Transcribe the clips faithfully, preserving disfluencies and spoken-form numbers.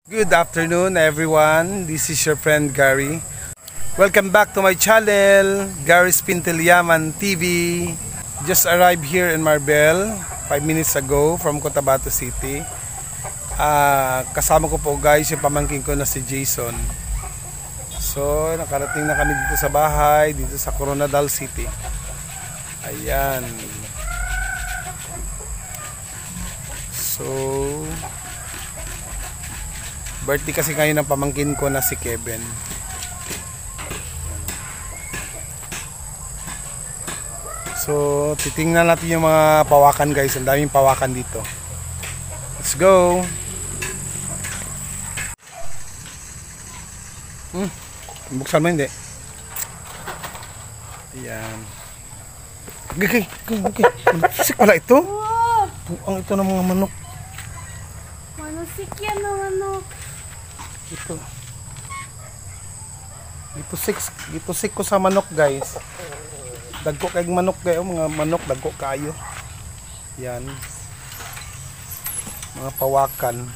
Good afternoon everyone, this is your friend Gary. Welcome back to my channel, Gary's Pintilyaman T V. Just arrived here in Marbel five minutes ago from Cotabato City. uh, Kasama ko po guys yung pamangkin ko na si Jason. So nakarating na kami dito sa bahay, dito sa Coronadal City. Ayan. So birthday kasi ngayon ng pamangkin ko na si Kevin. So titingnan natin yung mga pawakan guys. Ang daming pawakan dito. Let's go. Hmm. Buksan mo hindi. Ayan. Okay, okay, okay. Sik pala ito. Ang ito ng mga manok. Manusik yan ng manok. Ito. Dito six, dito six ko sa manok guys. Dagko kay manok kayo, mga manok dagko kayo. Yan. Mga pawakan.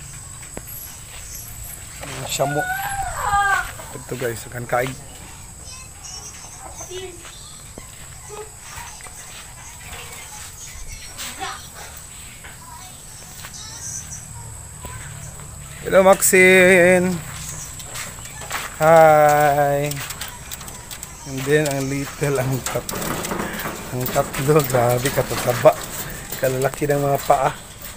Mga syamo. Ito guys, akan kaig. Hello Maxine. Hi. And then ang little ang tat ang tatlo, grabe katataba, kalalaki ng mga paa.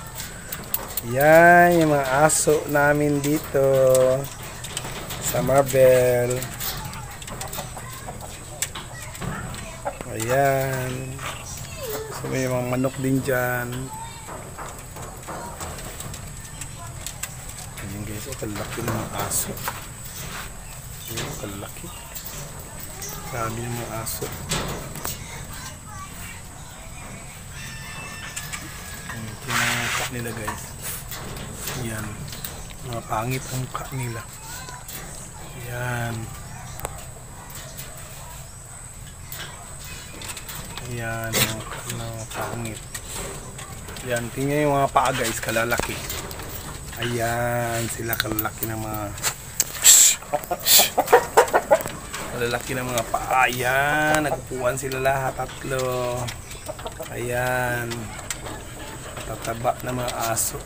Yan yung mga aso namin dito sa Marbel. Ayan. So may mga manok din dyan. Ayan guys, oh, kalaki ng mga aso. Ayan, kalaki. Grabe ng mga aso. Ayan, ito yung mga mukha nila guys. Ayan. Mga pangit ang mukha nila. Ayan. Ayan, mga mukha nila, mga pangit. Ayan, tingnan yung mga paa guys, kalalaki. Ayan, sila kalalaki ng mga kalalaki ng mga paa. Ayan, nagpuan sila lahat, tatlo. Ayan, tataba ng mga aso.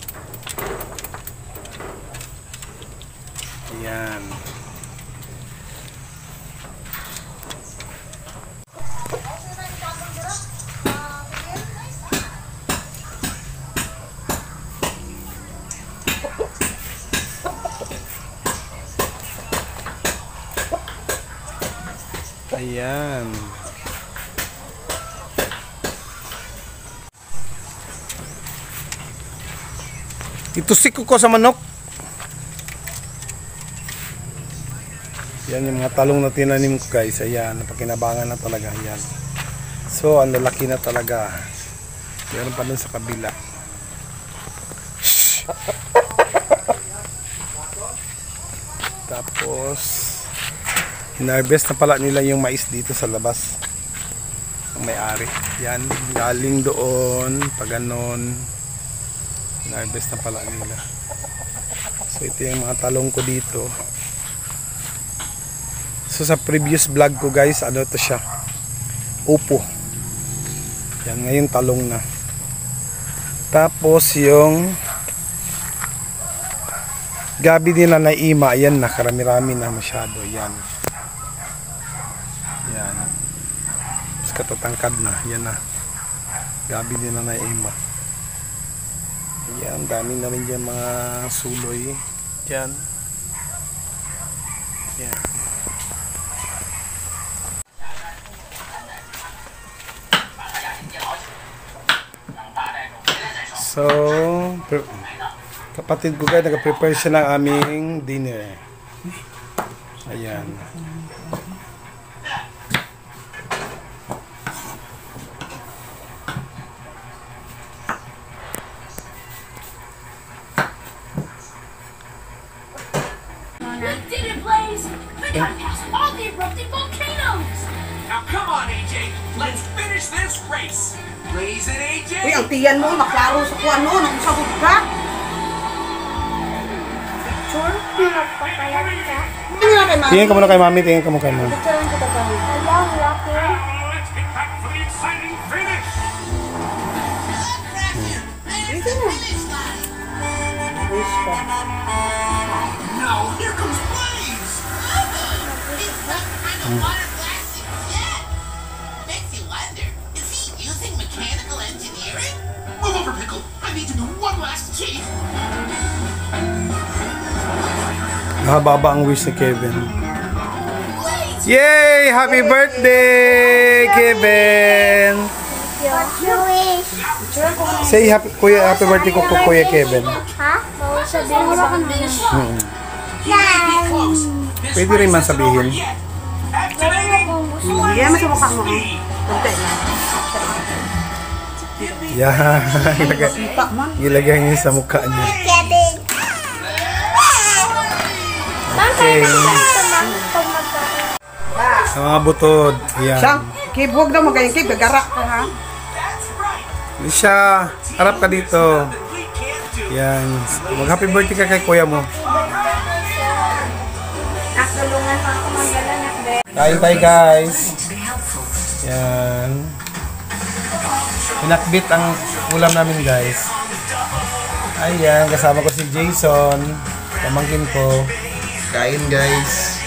Ayan. Ayan. Itusik ko sa manok. Yan yung mga talong na tinanim ko guys. Ayan, napakinabangan na talaga. Ayan. So, ang lalaki na talaga. Meron pa dun sa kabila. Tapos hinarvest na pala nila yung mais dito sa labas. Ang may-ari. Yan, galing doon, pag ganon. Hinarvest na pala nila. So ito yung mga talong ko dito. So sa previous vlog ko guys, ano to siya? Upo. Yan, ngayon talong na. Tapos yung gabi nila na ima, yan na, karami-rami na masyado. Yan. Yan. Mas katatangkad na. Yan na. Gabi din na naima. Yan. Dami na rin dyan mga suloy. Yan. Yan. So, kapatid ko guys, nag-prepare siya ng aming dinner. Ayan. Now come on, A J. Let's finish this race. Raise it, A J. Uy, ang tiyan mo, maklaro sa kuwan mo, nang sabog ka. Sure? Magpapayat ka? Tingnan nga kay mami. Tingin ka muna kay mami, tingin ka muna kay mami. Picturean kita ba? Ayaw, laki. Let's get back for the exciting finish. Dito na. Wish ka. Now here comes Blaze. It's some kind of water blasting jet. Makes you wonder, is he using mechanical engineering? Move over, Pickle. I need to do one last cheat. Mahaba ang wish ni Kevin. Yay! Happy birthday, Kevin! What's your wish? Say happy, kuya, happy birthday ko po, Kuya Kevin. Ha? Bawal sabihin mo ba kang wish? Hmm. Yan! Pwede rin man sabihin. Meron akong gusto. Bigyan mo sa mukha mo. Kunti lang. Yan. Gilagay, Sipa man. gilagay niya sa mukha niya. Kevin! Okay. Pag magkain. Sa mga butod. Yan. Siya, Kib, huwag daw magayang Kib. Gagara ka ha. Lisha, harap ka dito. Yan. Mag happy birthday ka kay kuya mo. Nakulungan pa ako magalanap, be. Kain tayo guys. Yan. Pinakbit ang ulam namin guys. Ayan, kasama ko si Jason. Pamangkin ko. Kain guys.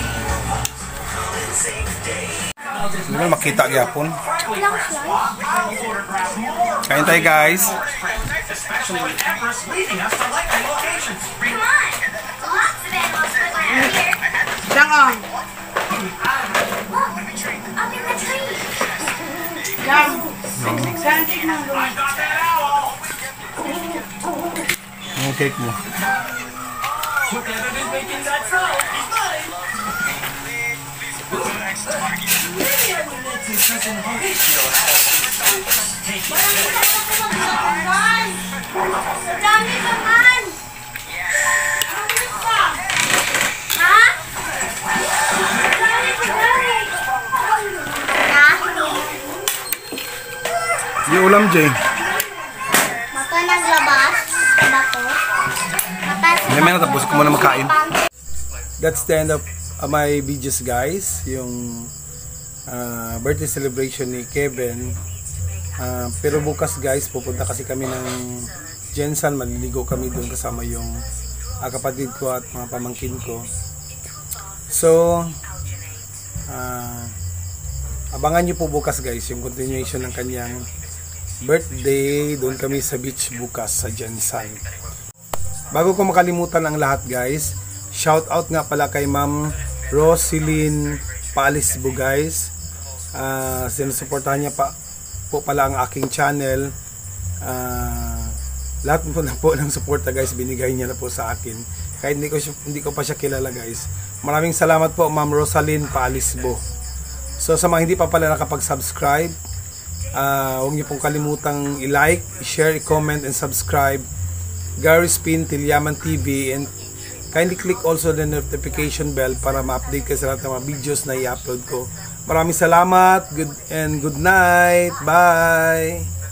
Hindi mo makita gyapon. Ilang slice? Kain tayo guys. Especially with Empress leading us to likely locations. Come on! Lots of animals live around here. Siyang on. Look! Up in the tree! Siyang. Siyang Kib na. I got that owl. Yung cake mo. Look at it making that sound. He's mine. Dami naman! Ha? Dami ko dami! Ha? Yung ulam, Jay. Mata naglabas? Bato? Mata sa May may natapos ko muna magkain. That's the end of uh, my videos guys. Yung uh, birthday celebration ni Kevin. Uh, pero bukas guys, pupunta kasi kami ng Jensan. Maliligo kami doon kasama yung uh, kapatid ko at mga pamangkin ko. So, uh, abangan nyo po bukas guys yung continuation ng kanyang birthday. Doon kami sa beach bukas sa Jensan. Bago ko makalimutan ang lahat guys, shout out nga pala kay Ma'am Roselyn Paalisbo guys. Uh, sinusuportahan niya pa po pala ang aking channel. Uh, lahat po na po ng suporta guys binigay niya na po sa akin. Kahit hindi ko, hindi ko pa siya kilala guys. Maraming salamat po Ma'am Roselyn Paalisbo. So sa mga hindi pa pala nakapag-subscribe, uh, huwag niyo pong kalimutang i-like, i-share, i-comment, and subscribe Gary Spintil Yaman T V, and kindly click also the notification bell para ma-update kayo sa lahat ng mga videos na i-upload ko. Maraming salamat, good and good night. Bye.